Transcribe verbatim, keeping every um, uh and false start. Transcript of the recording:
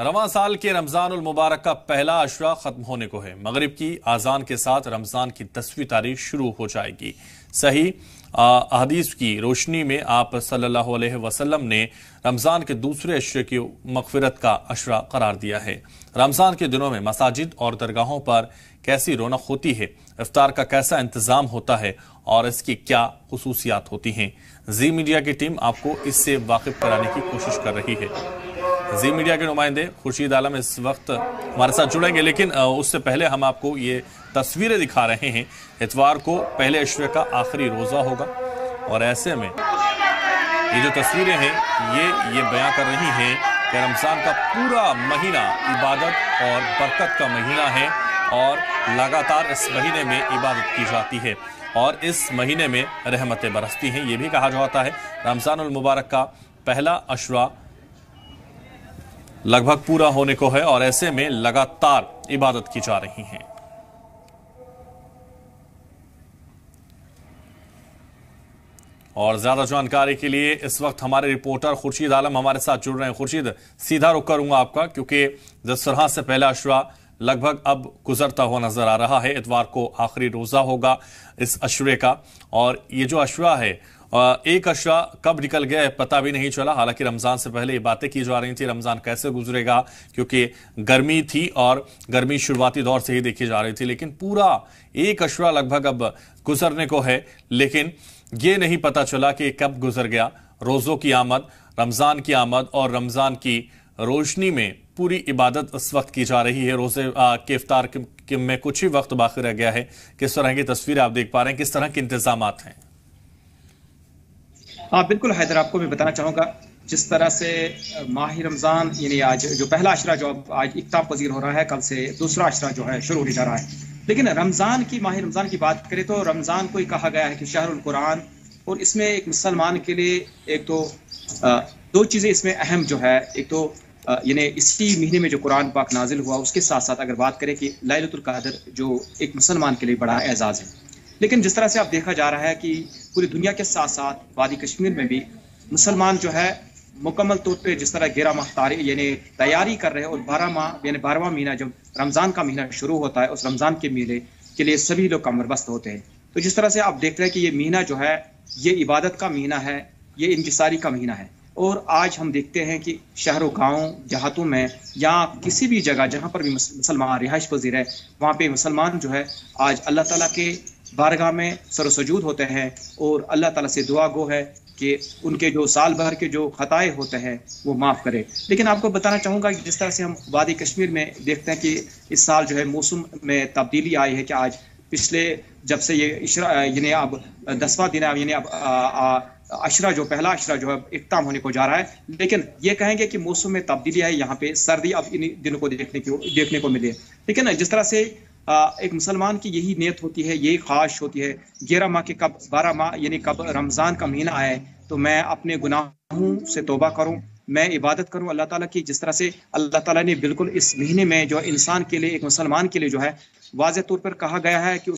रवां साल के रमजानुल मुबारक का पहला अशरा खत्म होने को है। मगरिब की आजान के साथ रमजान की दसवीं तारीख शुरू हो जाएगी। सही अहदीस की रोशनी में आप सल्लल्लाहु अलैहि वसल्लम ने रमजान के दूसरे अशरे की मगफिरत का अशरा करार दिया है। रमजान के दिनों में मसाजिद और दरगाहों पर कैसी रौनक होती है, इफ्तार का कैसा इंतजाम होता है और इसकी क्या खुसूसियात होती हैं, जी मीडिया की टीम आपको इससे वाकिफ कराने की कोशिश कर रही है। जी मीडिया के नुमाइंदे खुर्शीद आलम इस वक्त हमारे साथ जुड़ेंगे, लेकिन उससे पहले हम आपको ये तस्वीरें दिखा रहे हैं। इतवार को पहले अशरे का आखिरी रोजा होगा और ऐसे में ये जो तस्वीरें हैं ये ये बयां कर रही हैं कि रमजान का पूरा महीना इबादत और बरकत का महीना है और लगातार इस महीने में इबादत की जाती है और इस महीने में रहमतें बरसती हैं। ये भी कहा जाता है रमजानुल मुबारक का पहला अशरा लगभग पूरा होने को है और ऐसे में लगातार इबादत की जा रही है। और ज्यादा जानकारी के लिए इस वक्त हमारे रिपोर्टर खुर्शीद आलम हमारे साथ जुड़ रहे हैं। खुर्शीद, सीधा रुख करूंगा आपका, क्योंकि जिस तरह से पहला अशरा लगभग अब गुजरता हुआ नजर आ रहा है। इतवार को आखिरी रोजा होगा इस अशरे का और ये जो अशरा है, एक अशरा कब निकल गया पता भी नहीं चला। हालांकि रमजान से पहले ये बातें की जा रही थी रमजान कैसे गुजरेगा, क्योंकि गर्मी थी और गर्मी शुरुआती दौर से ही देखी जा रही थी, लेकिन पूरा एक अशरा लगभग अब गुजरने को है, लेकिन ये नहीं पता चला कि कब गुजर गया। रोजों की आमद, रमजान की आमद और रमजान की रोशनी में पूरी इबादत इस वक्त की जा रही है। रोजे के इफ्तार में कुछ ही वक्त बाकी रह गया है। किस तरह की तस्वीरें आप देख पा रहे हैं, किस तरह के इंतजाम हैं? हाँ बिल्कुल हैदर, आपको मैं बताना चाहूँगा जिस तरह से माह रमज़ान यानी आज जो पहला अशरा जो आज इख्ताम पजीर हो रहा है, कल से दूसरा अशरा जो है शुरू होने जा रहा है। लेकिन रमज़ान की माह रमज़ान की बात करें तो रमज़ान को ही कहा गया है कि शहरुल कुरान, और इसमें एक मुसलमान के लिए एक तो दो चीज़ें इसमें अहम जो है, एक तो यानी इसी महीने में जो कुरान पाक नाजिल हुआ उसके साथ साथ अगर बात करें कि लैलतुल क़द्र जो एक मुसलमान के लिए बड़ा एजाज़ है। लेकिन जिस तरह से आप देखा जा रहा है कि पूरी दुनिया के साथ साथ वादी कश्मीर में भी मुसलमान जो है मुकम्मल तौर पे जिस तरह ग्यारह माह तारीख यानी तैयारी कर रहे हैं और बारह माह यानी बारहवां महीना जब रमज़ान का महीना शुरू होता है उस रमज़ान के महीने के लिए सभी लोग कमरबस्त होते हैं। तो जिस तरह से आप देख रहे हैं कि ये महीना जो है ये इबादत का महीना है, ये इंकिसारी का महीना है। और आज हम देखते हैं कि शहरों गाँव देहातों में या किसी भी जगह जहाँ पर भी मुसलमान रिहाइश पजीर है वहाँ पे मुसलमान जो है आज अल्लाह ताला के बारगाह में सरोसजूद होते हैं और अल्लाह ताला से दुआ गो है कि उनके जो साल भर के जो खताए होते हैं वो माफ़ करे। लेकिन आपको बताना चाहूँगा कि जिस तरह से हम वादी कश्मीर में देखते हैं कि इस साल जो है मौसम में तब्दीली आई है कि आज पिछले जब से ये यानी अब दसवां दिन है, यानी अब अशरा जो पहला अशरा जो है इख्ताम होने को जा रहा है, लेकिन ये कहेंगे कि मौसम में तब्दीली है, यहाँ पे सर्दी अब इन दिनों को देखने को देखने को मिली है। लेकिन जिस तरह से एक मुसलमान की यही नियत होती है, यही ख्वाहिश होती है ग्यारह माह के कब बारह माह यानी कब रमज़ान का महीना आए तो मैं अपने गुनाहों से तौबा करूं, मैं इबादत करूं अल्लाह ताला की। जिस तरह से अल्लाह ताला ने बिल्कुल इस महीने में जो इंसान के लिए, एक मुसलमान के लिए जो है वाज़ेह तौर पर कहा गया है कि